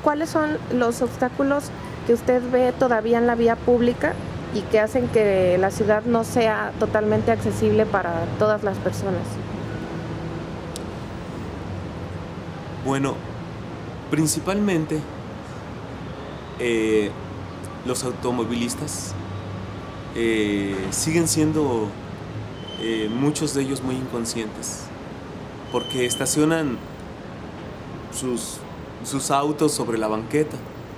¿cuáles son los obstáculos que usted ve todavía en la vía pública y que hacen que la ciudad no sea totalmente accesible para todas las personas? Bueno, principalmente los automovilistas siguen siendo muchos de ellos muy inconscientes, porque estacionan sus autos sobre la banqueta.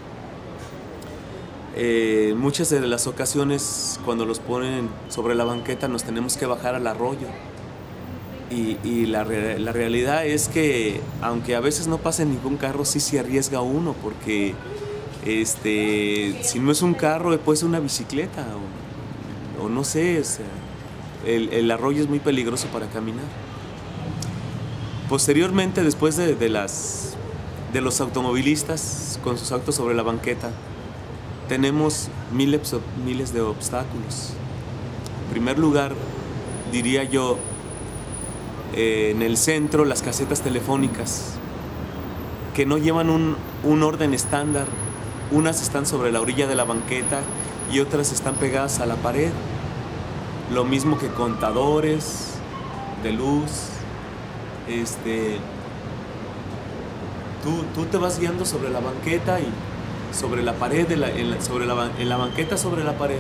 Muchas de las ocasiones cuando los ponen sobre la banqueta nos tenemos que bajar al arroyo. Y la realidad es que, aunque a veces no pase ningún carro, sí se arriesga uno, porque si no es un carro, puede ser una bicicleta o no sé, o sea, el arroyo es muy peligroso para caminar. Posteriormente, después de los automovilistas con sus autos sobre la banqueta, tenemos miles de obstáculos. En primer lugar, diría yo, en el centro, las casetas telefónicas, que no llevan un orden estándar. Unas están sobre la orilla de la banqueta y otras están pegadas a la pared. Lo mismo que contadores de luz. Tú te vas guiando sobre la banqueta y sobre la pared, en la banqueta sobre la pared.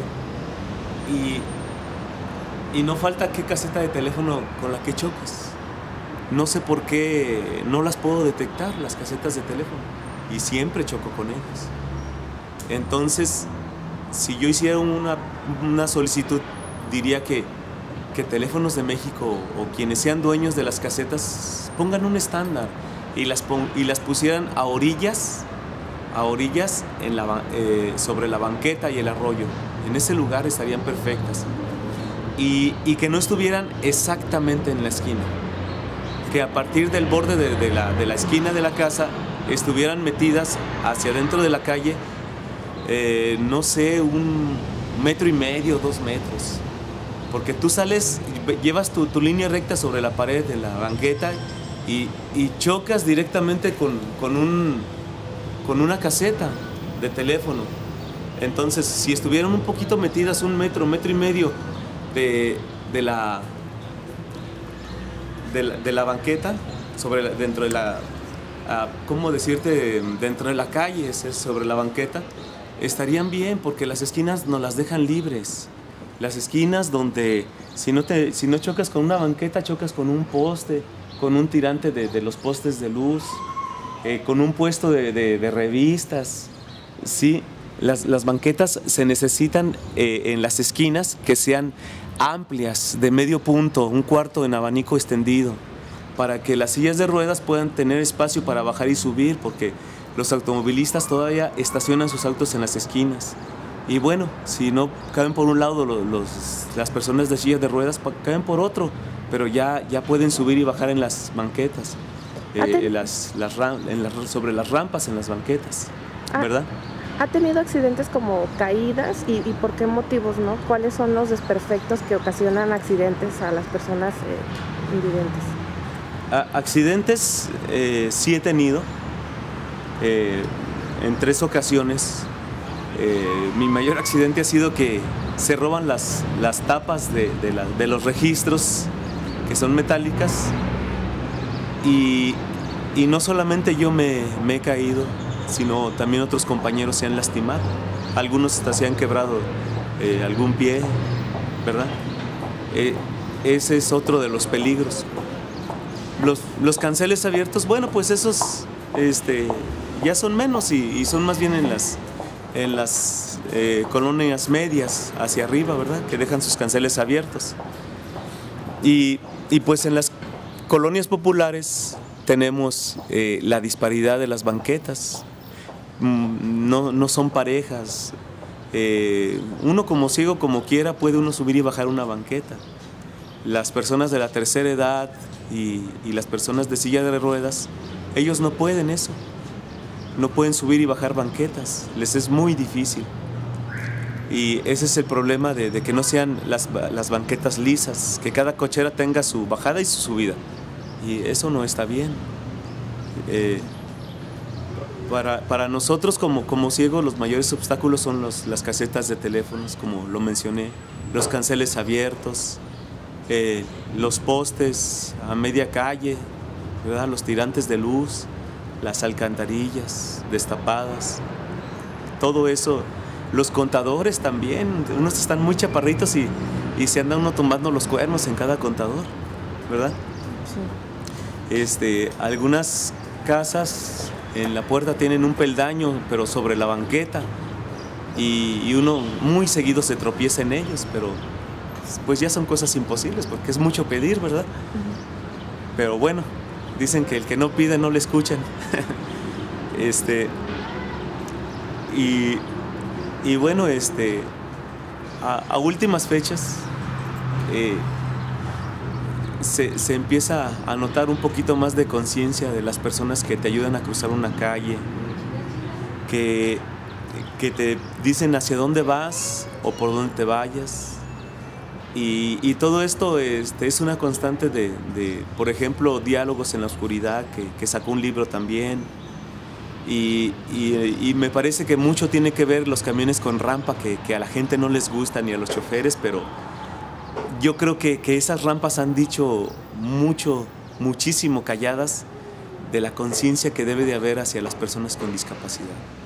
Y no falta qué caseta de teléfono con la que chocas. No sé por qué no las puedo detectar, las casetas de teléfono, y siempre choco con ellas. Entonces, si yo hiciera una solicitud, diría que Teléfonos de México o quienes sean dueños de las casetas pongan un estándar y las pusieran a orillas sobre la banqueta y el arroyo. En ese lugar estarían perfectas. Y que no estuvieran exactamente en la esquina, que a partir del borde de la esquina de la casa estuvieran metidas hacia adentro de la calle, no sé, 1,5 metros, 2 metros, porque tú sales, llevas tu línea recta sobre la pared de la banqueta y chocas directamente con una caseta de teléfono. Entonces, si estuvieran un poquito metidas 1 metro, 1,5 metros de la banqueta, dentro de la, ¿cómo decirte? Dentro de la calle, sobre la banqueta, estarían bien, porque las esquinas nos las dejan libres. Las esquinas donde, si no chocas con una banqueta, chocas con un poste, con un tirante de los postes de luz, con un puesto de revistas, ¿sí? Las banquetas se necesitan en las esquinas que sean amplias, de medio punto, 1/4 en abanico extendido, para que las sillas de ruedas puedan tener espacio para bajar y subir, porque los automovilistas todavía estacionan sus autos en las esquinas. Y bueno, si no caben por un lado las personas de sillas de ruedas, caben por otro, pero ya pueden subir y bajar en las banquetas, sobre las rampas en las banquetas, ¿verdad? ¿Ha tenido accidentes como caídas y por qué motivos, no? ¿Cuáles son los desperfectos que ocasionan accidentes a las personas invidentes? Accidentes sí he tenido, en 3 ocasiones. Mi mayor accidente ha sido que se roban las tapas de los registros, que son metálicas, y no solamente yo me he caído, sino también otros compañeros se han lastimado. Algunos hasta se han quebrado algún pie, ¿verdad? Ese es otro de los peligros. Los canceles abiertos, bueno, pues esos ya son menos y son más bien en las colonias medias hacia arriba, ¿verdad? Que dejan sus canceles abiertos. Y pues en las colonias populares tenemos la disparidad de las banquetas. No son parejas. Uno como ciego, como quiera, puede uno subir y bajar una banqueta. Las personas de la tercera edad y las personas de silla de ruedas, ellos no pueden eso. No pueden subir y bajar banquetas. Les es muy difícil. Y ese es el problema de que no sean las banquetas lisas, que cada cochera tenga su bajada y su subida. Y eso no está bien. Para nosotros como ciegos los mayores obstáculos son las casetas de teléfonos, como lo mencioné, los canceles abiertos, los postes a media calle, ¿verdad? Los tirantes de luz, las alcantarillas destapadas, todo eso. Los contadores también, unos están muy chaparritos y se anda uno tumbando los cuernos en cada contador, ¿verdad? Sí. Algunas casas en la puerta tienen un peldaño, pero sobre la banqueta, y uno muy seguido se tropieza en ellos, pero pues ya son cosas imposibles, porque es mucho pedir, ¿verdad? Pero bueno, dicen que el que no pide no le escuchan. Y bueno, a últimas fechas se empieza a notar un poquito más de conciencia de las personas que te ayudan a cruzar una calle, que te dicen hacia dónde vas o por dónde te vayas. Y todo esto es una constante de, por ejemplo, Diálogos en la Oscuridad, que sacó un libro también. Y me parece que mucho tiene que ver los camiones con rampa, que a la gente no les gusta ni a los choferes, pero yo creo que esas rampas han dicho muchísimo calladas de la conciencia que debe de haber hacia las personas con discapacidad.